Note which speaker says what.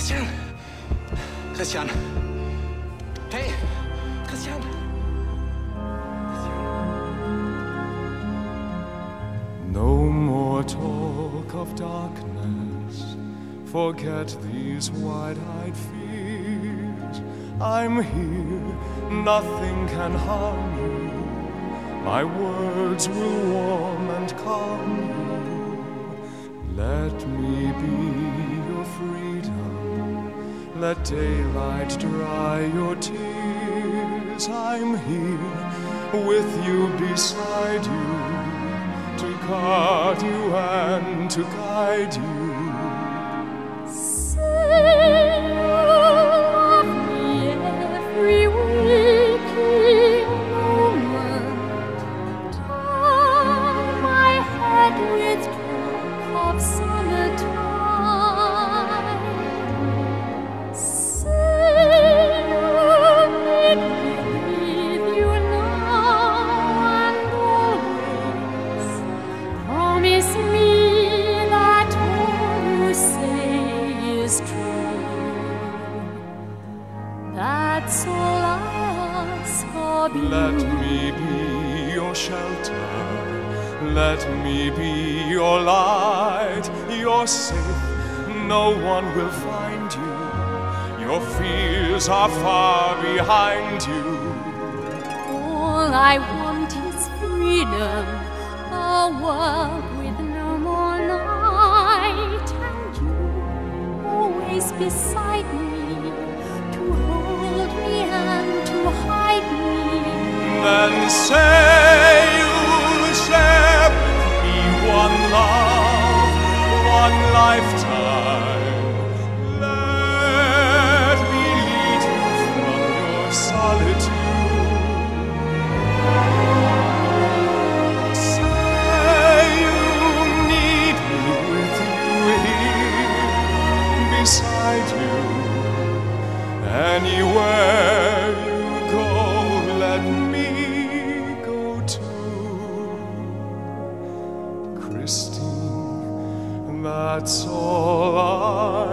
Speaker 1: Christian! Christian! Hey! Christian!
Speaker 2: No more talk of darkness, forget these wide-eyed fears. I'm here, nothing can harm you. My words will warm and calm you. Let me be your freedom, let daylight dry your tears. I'm here, with you, beside you, to guard you and to guide you.
Speaker 3: Say you love me every waking moment. Turn my head with droop of summertime. Say you need me with you now and always. Promise me that all you say is true. That's all I ask of you.
Speaker 2: Let me be your shelter, let me be your light. You're safe, no one will find you. Your fears are far behind you.
Speaker 3: All I want is freedom, a world with no more night, and you always beside me, to hold me and to hide me.
Speaker 2: Then say you'll share with me one love, one lifetime. Let me lead you from your solitude. Say you need me with you here, beside you. Anywhere you go, let me go too. Christine, that's all I